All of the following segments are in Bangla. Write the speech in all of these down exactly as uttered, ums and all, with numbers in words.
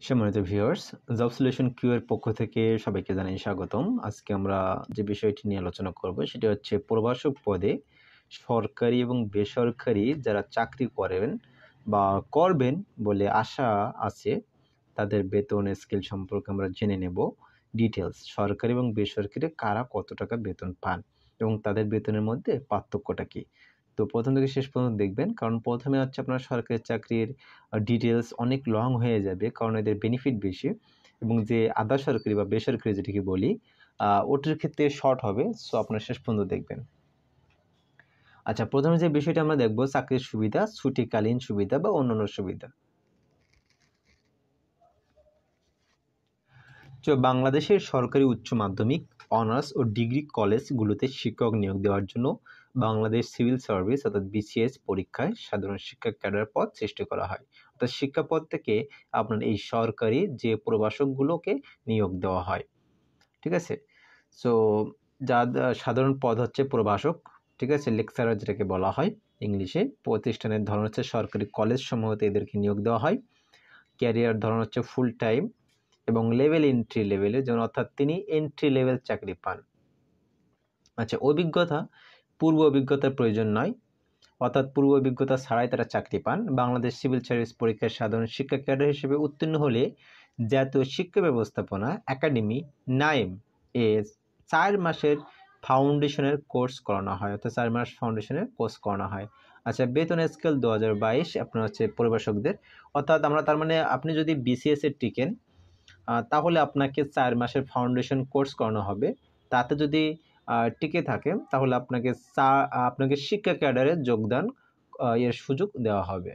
সম্মানিত ভিউয়ার্স, জব সলিউশন কিউ এর পক্ষ থেকে সবাইকে জানাই স্বাগতম। আজকে আমরা যে বিষয়টি নিয়ে আলোচনা করব সেটি হচ্ছে প্রভাষক পদে সরকারি এবং বেসরকারি যারা চাকরি করেন বা করবেন বলে আশা আছে তাদের বেতন স্কেল সম্পর্কে আমরা জেনে নেব ডিটেলস। সরকারি এবং বেসরকারি কারা কত টাকা বেতন পান এবং তাদের বেতনের মধ্যে পার্থক্যটা কী। তো প্রথম থেকে শেষ পর্যন্ত দেখবেন, কারণ প্রথমে হচ্ছে আপনার সরকারি চাকরির ডিটেলস অনেক লং হয়ে যাবে, কারণ এদের বেনিফিট বেশি, এবং যে আধা সরকারি বা বেসরকারি যেটাকে বলি ওটার ক্ষেত্রে শর্ট হবে। সো আপনারা শেষ পর্যন্ত দেখবেন। আচ্ছা, প্রথমে যে বিষয়টা আমরা দেখব চাকরির সুবিধা, ছুটিকালীন সুবিধা বা অন্যান্য সুবিধা। তো বাংলাদেশের সরকারি উচ্চ মাধ্যমিক, অনার্স ও ডিগ্রি কলেজগুলোতে শিক্ষক নিয়োগ দেওয়ার জন্য বাংলাদেশ সিভিল সার্ভিস অর্থাৎ বিসিএস পরীক্ষায় সাধারণ শিক্ষা ক্যাডার পদ সৃষ্টি করা হয়। অর্থাৎ শিক্ষাপদ থেকে আপনার এই সরকারি যে প্রভাষকগুলোকে নিয়োগ দেওয়া হয়, ঠিক আছে। সো যা সাধারণ পদ হচ্ছে প্রভাষক, ঠিক আছে, লেকচারার যেটাকে বলা হয় ইংলিশে। প্রতিষ্ঠানের ধরন হচ্ছে সরকারি কলেজ সমূহতে এদেরকে নিয়োগ দেওয়া হয়। ক্যারিয়ার ধরন হচ্ছে ফুল টাইম এবং লেভেল এন্ট্রি লেভেলে, যেমন অর্থাৎ তিনি এন্ট্রি লেভেল চাকরি পান। আচ্ছা, অভিজ্ঞতা, পূর্ব অভিজ্ঞতার প্রয়োজন নয়, অর্থাৎ পূর্ব অভিজ্ঞতা ছাড়াই তারা চাকরি পান। বাংলাদেশ সিভিল সার্ভিস পরীক্ষার সাধারণ শিক্ষা ক্যাডার হিসেবে উত্তীর্ণ হলে জাতীয় শিক্ষা ব্যবস্থাপনা একাডেমি নাইম এ চার মাসের ফাউন্ডেশনের কোর্স করানো হয়, অর্থাৎ চার মাস ফাউন্ডেশনের কোর্স করানো হয়। আচ্ছা, বেতন স্কেল দু হাজার বাইশ আপনার হচ্ছে প্রভাষকদের, অর্থাৎ আমরা তার মানে আপনি যদি বিসিএস এর টিকেন তাহলে আপনাকে চার মাসের ফাউন্ডেশন কোর্স করানো হবে। তাতে যদি টিকে থাকে তাহলে আপনাকে চা আপনাকে শিক্ষা ক্যাডারে যোগদান এর সুযোগ দেওয়া হবে।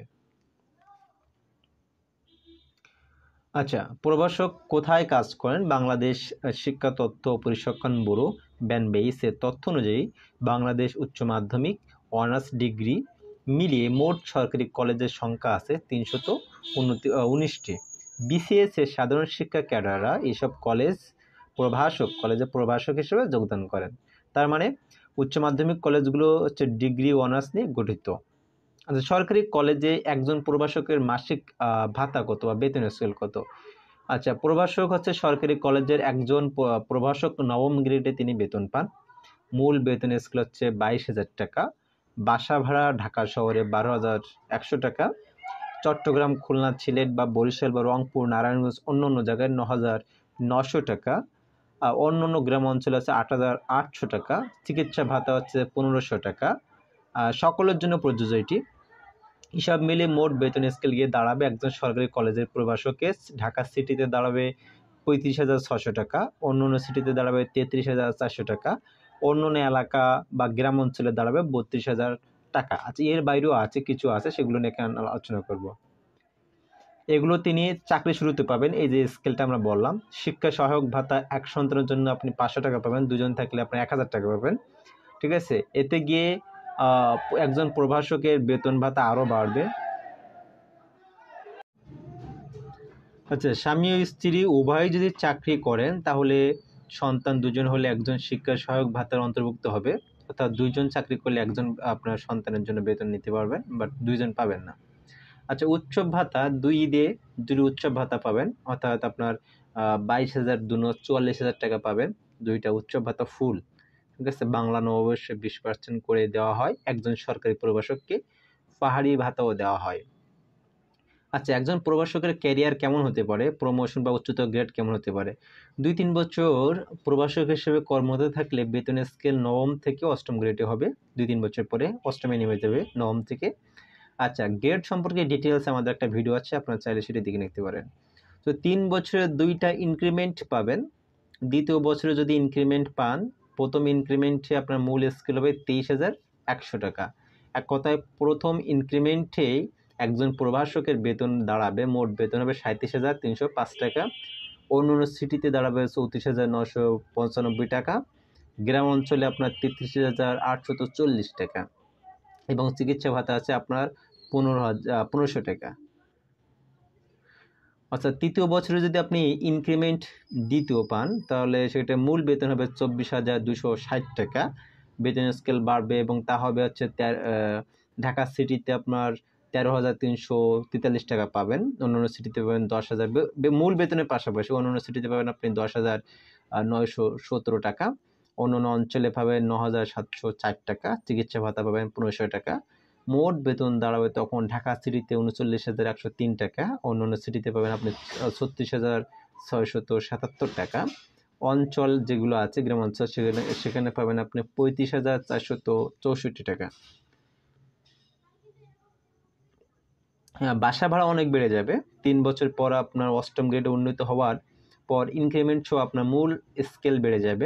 আচ্ছা, প্রভাষক কোথায় কাজ করেন? বাংলাদেশ শিক্ষা তথ্য পরিসংখ্যান ব্যুরো ব্যানবেইসের তথ্য অনুযায়ী বাংলাদেশ উচ্চ মাধ্যমিক, অনার্স, ডিগ্রি মিলিয়ে মোট সরকারি কলেজের সংখ্যা আছে তিনশত উনিশটি। বিসিএস এর সাধারণ শিক্ষা ক্যাডাররা এইসব কলেজ প্রভাষক কলেজে প্রভাষক হিসেবে যোগদান করেন। তার মানে উচ্চ মাধ্যমিক কলেজগুলো হচ্ছে ডিগ্রি অনার্স নিয়ে গঠিত। আচ্ছা, সরকারি কলেজে একজন প্রভাষকের মাসিক ভাতা কত বা বেতন স্কেল কত? আচ্ছা, প্রভাষক হচ্ছে সরকারি কলেজের একজন প্রভাষক নবম গ্রেডে তিনি বেতন পান। মূল বেতন স্কেল হচ্ছে বাইশ হাজার টাকা। বাসা ভাড়া ঢাকা শহরে বারো হাজার একশো টাকা। চট্টগ্রাম, খুলনা, সিলেট বা বরিশাল বা রংপুর, নারায়ণগঞ্জ অন্য অন্য জায়গায় ন হাজার নশো টাকা। অন্য অন্য গ্রাম অঞ্চলে আছে আট হাজার আটশো টাকা। চিকিৎসা ভাতা হচ্ছে পনেরোশো টাকা। সকলের জন্য প্রযোজ্য এটি। হিসাব মিলে মোট বেতন স্কেল গিয়ে দাঁড়াবে একজন সরকারি কলেজের প্রভাষকের ঢাকা সিটিতে দাঁড়াবে পঁয়ত্রিশ হাজার ছশো টাকা, অন্য অন্য সিটিতে দাঁড়াবে তেত্রিশ হাজার চারশো টাকা, অন্য অন্য এলাকা বা গ্রাম অঞ্চলে দাঁড়াবে বত্রিশ হাজার টাকা। আচ্ছা, এর বাইরেও আছে কিছু আছে, সেগুলো নিয়ে আলোচনা করব। এগুলো তিনি চাকরি শুরুতে পাবেন। এই যে স্কেলটা আমরা বললাম, শিক্ষা সহায়ক ভাতা এক সন্তানের জন্য আপনি পাঁচশো টাকা পাবেন, দুজন থাকলে আপনি এক হাজার টাকা পাবেন, ঠিক আছে। এতে গিয়ে একজন প্রভাষকের বেতন ভাতা আরও বাড়বে। আচ্ছা, স্বামী ও স্ত্রী উভয়ই যদি চাকরি করেন তাহলে সন্তান দুজন হলে একজন শিক্ষা সহায়ক ভাতার অন্তর্ভুক্ত হবে, অর্থাৎ দুইজন চাকরি করলে একজন আপনার সন্তানের জন্য বেতন নিতে পারবেন, বাট দুইজন পাবেন না। আচ্ছা, উৎসব ভাতা, দুই ঈদে দুটি উৎসব ভাতা পাবেন, অর্থাৎ আপনার বাইশ হাজার দুনো চুয়াল্লিশ হাজার টাকা পাবেন, দুইটা উৎসব ভাতা ফুল, ঠিক আছে। বাংলা নববর্ষে বিশ পার্সেন্ট করে দেওয়া হয়। একজন সরকারি প্রভাষককে পাহাড়ি ভাতাও দেওয়া হয়। আচ্ছা, একজন প্রভাষকের ক্যারিয়ার কেমন হতে পারে? প্রমোশন বা উচ্চতর গ্রেড কেমন হতে পারে? দুই তিন বছর প্রভাষক হিসেবে কর্মরত থাকলে বেতন স্কেল নবম থেকে অষ্টম গ্রেডে হবে। দুই তিন বছর পরে অষ্টমে নেমে যাবে নবম থেকে। আচ্ছা, গ্রেড সম্পর্কে ডিটেলস আমাদের একটা ভিডিও আছে, আপনারা চাইলে সেটা দেখে নিতে পারেন। তো তিন বছরে দুইটা ইনক্রিমেন্ট পাবেন। দ্বিতীয় বছরে যদি ইনক্রিমেন্ট পান, প্রথম ইনক্রিমেন্টে আপনার মূল স্কেল হবে তেইশ হাজার একশো টাকা। এক কথায় প্রথম ইনক্রিমেন্টেই একজন প্রভাষকের বেতন দাঁড়াবে, মোট বেতন হবে সাঁত্রিশ হাজার তিনশো পাঁচ টাকা। অন্য অন্য সিটিতে দাঁড়াবে চৌত্রিশ হাজার নশো পঁচানব্বই টাকা। গ্রাম অঞ্চলে আপনার তেত্রিশ হাজার আটশত চল্লিশ টাকা এবং চিকিৎসা ভাতা আছে আপনার পনেরো হাজার পনেরোশো টাকা। অর্থাৎ তৃতীয় বছরে যদি আপনি ইনক্রিমেন্ট দ্বিতীয় পান তাহলে সেটা মূল বেতন হবে চব্বিশ হাজার দুশো ষাট টাকা। বেতন স্কেল বাড়বে এবং তা হবে হচ্ছে ঢাকা সিটিতে আপনার তেরো হাজার তিনশো তেতাল্লিশ টাকা পাবেন, অন্যান্য সিটিতে পাবেন দশ হাজার, মূল বেতনের পাশাপাশি অন্যান্য সিটিতে পাবেন আপনি দশ হাজার নয়শো সতেরো টাকা, অন্যান্য অঞ্চলে পাবেন ন হাজার সাতশো চার টাকা, চিকিৎসা ভাতা পাবেন পনেরোশো টাকা। মোট বেতন দাঁড়াবে তখন ঢাকা সিটিতে উনচল্লিশ হাজার একশো তিন টাকা, অন্যান্য সিটিতে পাবেন আপনি ছত্রিশ হাজার ছয়শত সাতাত্তর টাকা। অঞ্চল যেগুলো আছে গ্রাম অঞ্চল সেখানে সেখানে পাবেন আপনি পঁয়ত্রিশ হাজার চারশত চৌষট্টি টাকা। হ্যাঁ, বাসা ভাড়া অনেক বেড়ে যাবে। তিন বছর পর আপনার অষ্টম গ্রেডে উন্নীত হওয়ার পর ইনক্রিমেন্ট সহ আপনার মূল স্কেল বেড়ে যাবে।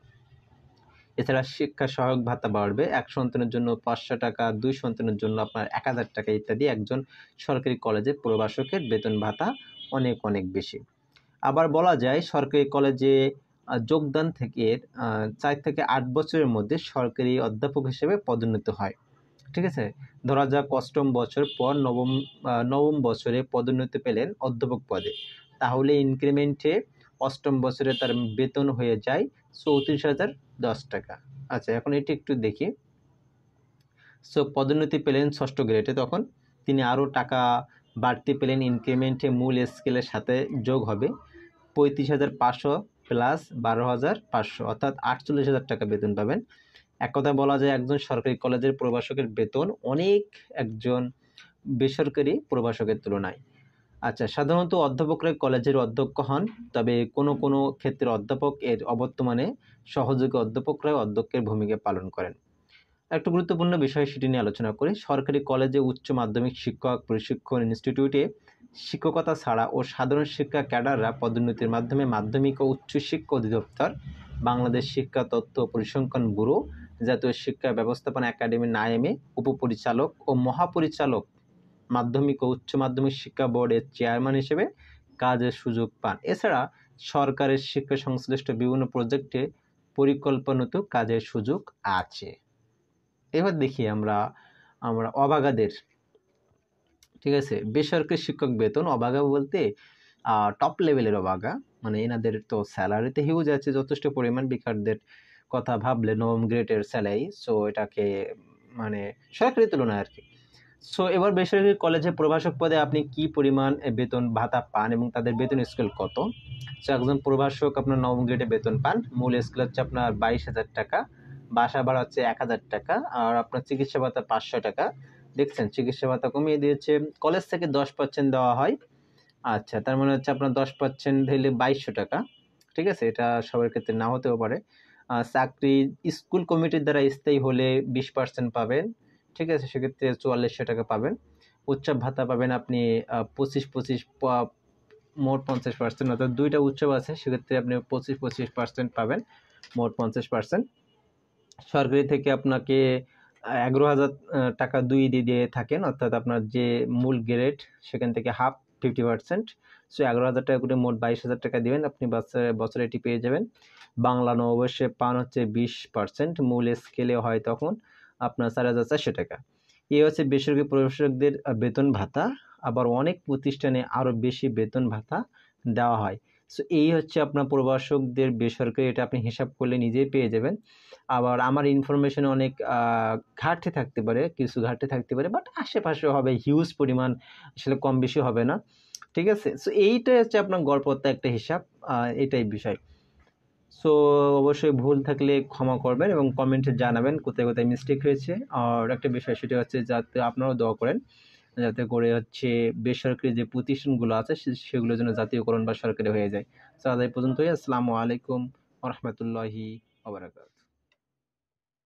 এছাড়া শিক্ষা সহায়ক ভাতা বাড়বে, এক সন্তানের জন্য পাঁচশো টাকা, দুই সন্তানের জন্য আপনার এক হাজার টাকা ইত্যাদি। একজন সরকারি কলেজে প্রভাষকের বেতন ভাতা অনেক অনেক বেশি। আবার বলা যায় সরকারি কলেজে যোগদান থেকে চার থেকে আট বছরের মধ্যে সরকারি অধ্যাপক হিসেবে পদোন্নতি হয়। ঠিক আছে, ধরা যাক অষ্টম বছর পর নবম নবম বছরে পদোন্নতি পেলেন অধ্যাপক পদে, তাহলে ইনক্রিমেন্টে অষ্টম বছরে তার বেতন হয়ে যায় চৌত্রিশ হাজার দশ টাকা। আচ্ছা, এখন এটি একটু দেখি। সো পদোন্নতি পেলেন ষষ্ঠ গ্রেডে, তখন তিনি আরও টাকা বাড়তি পেলেন, ইনক্রিমেন্টে মূল স্কেলের সাথে যোগ হবে পঁয়ত্রিশ হাজার পাঁচশো প্লাস বারো হাজার পাঁচশো, অর্থাৎ আটচল্লিশ হাজার টাকা বেতন পাবেন। এক কথা বলা যায় একজন সরকারি কলেজের প্রভাষকের বেতন অনেক একজন বেসরকারি প্রভাষকের তুলনায়। আচ্ছা, সাধারণত অধ্যাপকরা কলেজের অধ্যক্ষ হন, তবে কোনো কোনো ক্ষেত্রে অধ্যাপক এর অবর্তমানে সহযোগী অধ্যাপকরা অধ্যক্ষের ভূমিকা পালন করেন। একটা গুরুত্বপূর্ণ বিষয় সেটি নিয়ে আলোচনা করি। সরকারি কলেজে উচ্চ মাধ্যমিক শিক্ষক প্রশিক্ষণ ইনস্টিটিউটে শিক্ষকতা ছাড়া ও সাধারণ শিক্ষা ক্যাডাররা পদোন্নতির মাধ্যমে মাধ্যমিক ও উচ্চ শিক্ষা অধিদপ্তর, বাংলাদেশ শিক্ষা তথ্য পরিসংখ্যান ব্যুরো, জাতীয় শিক্ষা ব্যবস্থাপনা একাডেমি নাইমে উপপরিচালক ও মহাপরিচালক, মাধ্যমিক ও উচ্চ মাধ্যমিক শিক্ষা বোর্ডের চেয়ারম্যান হিসেবে কাজের সুযোগ পান। এছাড়া সরকারের শিক্ষা সংশ্লিষ্ট বিভিন্ন প্রজেক্টে পরিকল্পনাতেও কাজের সুযোগ আছে। এবার দেখি আমরা আমরা অবাগাদের। ঠিক আছে, বেসরকারি শিক্ষক বেতন অবাগা বলতে টপ লেভেলের অবাগা, মানে এনাদের তো স্যালারিতে হিউজ আছে যথেষ্ট পরিমাণ। বেকারদের কথা ভাবলে নবম গ্রেডের স্যালারি, সো এটাকে মানে সরকারি তুলনায় আর কি। সো এবার বেসরকারি কলেজে প্রভাষক পদে আপনি কি পরিমাণ বেতন ভাতা পান এবং তাদের বেতন স্কেল কত। সো একজন প্রভাষক আপনার নবম গ্রেডে বেতন পান, মূল স্কেল হচ্ছে আপনার বাইশ হাজার টাকা, বাসা ভাড়া হচ্ছে এক হাজার টাকা, আর আপনার চিকিৎসা ভাতা পাঁচশো টাকা। দেখছেন চিকিৎসা ভাতা কমিয়ে দিয়েছে, কলেজ থেকে দশ পার্সেন্ট দেওয়া হয়। আচ্ছা, তার মানে হচ্ছে আপনার দশ পার্সেন্ট দিলে বাইশশো টাকা। ঠিক আছে, এটা সবার ক্ষেত্রে না হতেও পারে। চাকরি স্কুল কমিটির দ্বারা স্থায়ী হলে বিশ পার্সেন্ট পাবেন। ঠিক আছে, সেক্ষেত্রে চুয়াল্লিশশো টাকা পাবেন। উৎসব ভাতা পাবেন আপনি পঁচিশ পঁচিশ মোট পঞ্চাশ পার্সেন্ট, অর্থাৎ দুইটা উৎসব আছে সেক্ষেত্রে আপনি পঁচিশ পঁচিশ পার্সেন্ট পাবেন, মোট পঞ্চাশ পার্সেন্ট। সরকারি থেকে আপনাকে এগারো হাজার টাকা দুই দিয়ে দিয়ে থাকেন, অর্থাৎ আপনার যে মূল গ্রেড সেখান থেকে হাফ ফিফটি পার্সেন্ট। সো এগারো হাজার টাকা করে মোট বাইশ হাজার টাকা দিবেন, আপনি বছরে বছরে এটি পেয়ে যাবেন। বাংলা নববর্ষে পান হচ্ছে বিশ পার্সেন্ট, মূল স্কেলে হয় তখন আপনার চার হাজার চারশো টাকা। এই হচ্ছে বেসরকারি প্রভাষকদের বেতন ভাতা। আবার অনেক প্রতিষ্ঠানে আরও বেশি বেতন ভাতা দেওয়া হয়। সো এই হচ্ছে আপনার প্রভাষকদের বেসরকারি, এটা আপনি হিসাব করলে নিজেই পেয়ে যাবেন। আবার আমার ইনফরমেশনে অনেক ঘাটতি থাকতে পারে, কিছু ঘাটতি থাকতে পারে, বাট আশেপাশে হবে, হিউজ পরিমাণ, আসলে কম বেশি হবে না। ঠিক আছে, সো এইটাই হচ্ছে আপনার গড়পড়তা একটা হিসাব, এটাই বিষয়। সো অবশ্যই ভুল থাকলে ক্ষমা করবেন এবং কমেন্টে জানাবেন কোথায় কোথায় মিস্টেক হয়েছে। আর একটা বিষয় সেটা হচ্ছে যাতে আপনারাও দোয়া করেন যাতে করে হচ্ছে বেসরকারি যে প্রতিষ্ঠানগুলো আছে সেগুলো যেন জাতীয়করণ বা সরকারি হয়ে যায়। সো আজ এই পর্যন্তই। আসসালামু আলাইকুম ওয়া রাহমাতুল্লাহি ওয়া বারাকাতুহু।